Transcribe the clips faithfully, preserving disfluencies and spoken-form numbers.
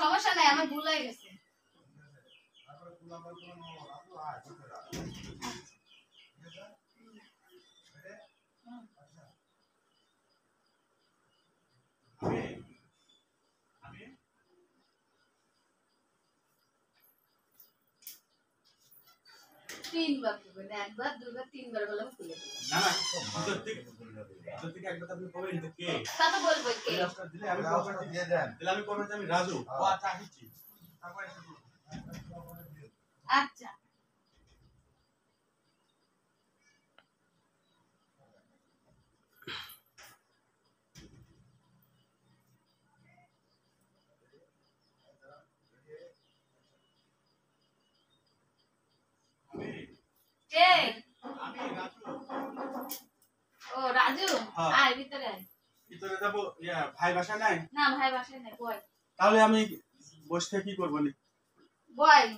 সমস্যা নাই, আমার ভুল হয়ে গেছে। তিনবার করবেন, একবার দুবার তিনবার বলে আমি খুলে দেবো। না না ভিতর থেকে ভিতর থেকে একবার আপনি বলবেন যে কে, তা তো বলবো কে। দিলে আমি বলবো দিয়ে দেন, দিলে আমি বলবো যে আমি রাজু। ও আচ্ছা আসছি, তারপর এসে বলবো। আচ্ছা কে? ও রাজু, আয় ভিতরে আয়। ভিতরে যাবো, ইয়া ভাই বাসায় নাই? না ভাই বাসায় নাই, বয়। তাহলে আমি বসে থেকে কি করবো নি? বয়।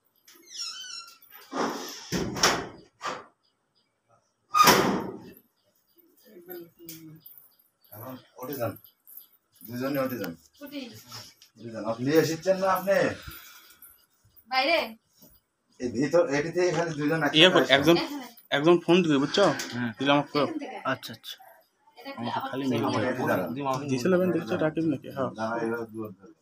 এখন উঠে যান, দুজনে উঠে যান। ছুটি উঠে যান। আপনি এসেছেন না আপনি বাইরে এই ভিতর এটি থেকে খালি দুজন ইয়ে কর, একজন এখানে একজন ফোন দিবে বুঝছো, দিলে আমাকে করো। এখান থেকে। আচ্ছা আচ্ছা এটা কি আমাকে আবার খালি খুলে মেল দিবো? এটি দাঁড়ান। দিয়েছিলেন দেখছো রাকিব নাকি? হ্যাঁ দাঁড়া, এবার দুয়ার ধরে।